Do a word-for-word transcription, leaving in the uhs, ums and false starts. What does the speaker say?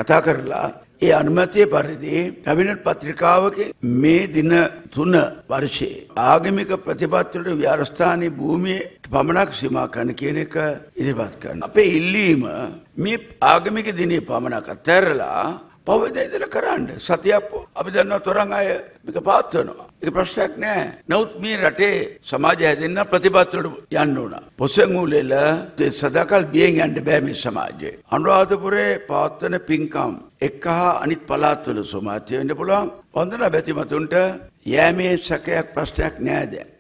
කතා කරලා ඒ අනුමැතිය පරිදි කැබිනට් පත්‍රිකාවක මේ දින තුන වර්ෂයේ ආගමික ප්‍රතිපත්තිවලට විහාරස්ථානයේ භූමියේ පමණක් සීමා කරන කියන එක ඉදිරිපත් කරනවා. අපේ ඉල්ලීම මේ ආගමික දිනේ පමණක් අත්හැරලා පොවෙදා ඉඳලා කරන්න. සතියක් අපි දන්නවා තරංග අය මේක පාත්වනවා. ඒක ප්‍රශ්නයක් නෑ. නමුත් මේ රටේ සමාජය හැදෙන්න ප්‍රතිපත්තිවලට යන්න ඕන. පොසෙන්ගුලෙල සදාකල් බියෙන් යන්න බෑ මේ සමාජයේ. අනුරාධපුරේ පාත්වන පින්කම් එක්ක අනිත් පළාත්වල සමාජය වෙන්න පුළුවන්. වන්දනා බැතිමතුන්ට යෑමේ සැකයක් ප්‍රශ්නයක් නෑ දැන්.